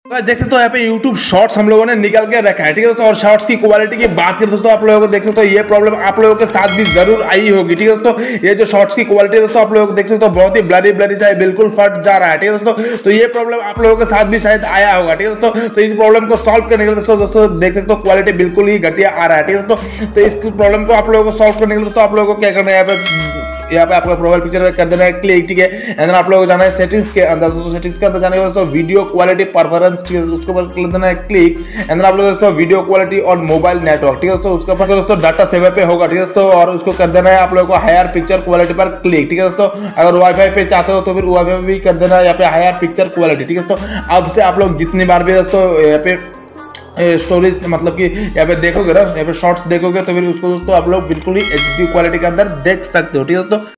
देख सकते हो यहाँ पे YouTube शॉर्ट्स हम लोगों ने निकल के रखा है, ठीक है दोस्तों। और शॉर्ट्स की क्वालिटी की बात करें दोस्तों, आप लोगों को देख सकते हो ये प्रॉब्लम आप लोगों के साथ भी जरूर आई होगी, ठीक है दोस्तों। ये जो शॉर्ट्स की क्वालिटी है दोस्तों, आप लोगों को देख सकते हो बहुत ही ब्लरी ब्लरी सा बिल्कुल फट जा रहा है, ठीक है दोस्तों। तो ये प्रॉब्लम आप लोगों के साथ भी शायद आया होगा, ठीक है दोस्तों। तो इस प्रॉब्लम को सॉल्व करने के लिए दोस्तों देख सकते हो क्वालिटी बिल्कुल ही घटिया आ रहा है, ठीक है दोस्तों। तो इस प्रॉब्लम को आप लोगों को सॉल्व करने के लिए दोस्तों आप लोगों को क्या करना है, यहाँ पे आपका प्रोफाइल पिक्चर कर देना है क्लिक, ठीक है। एंड देन आप लोगों को जाना है सेटिंग्स के अंदर। दोस्तों सेटिंग्स के अंदर जाने के बाद दोस्तों वीडियो क्वालिटी परफॉर्मेंस, ठीक है, उसके ऊपर कर देना है क्लिक। एंड देन आप लोग दोस्तों वीडियो क्वालिटी और मोबाइल नेटवर्क, ठीक है दोस्तों, उसके ऊपर दोस्तों डाटा सेवर पे होगा, ठीक है दोस्तों। और उसको कर देना है आप लोगों को हायर पिक्चर क्वालिटी पर क्लिक, ठीक है दोस्तों। अगर वाईफाई पे चाहते हो तो फिर वाईफाई भी कर देना है यहाँ पे हायर पिक्चर क्वालिटी, ठीक है दोस्तों। अब से आप लोग जितनी बार भी दोस्तों यहाँ पे स्टोरेज मतलब कि यहाँ पे देखोगे ना, यहाँ पे शॉर्ट्स देखोगे तो फिर उसको दोस्तों आप लोग बिल्कुल ही HD क्वालिटी के अंदर देख सकते हो, ठीक है दोस्तों।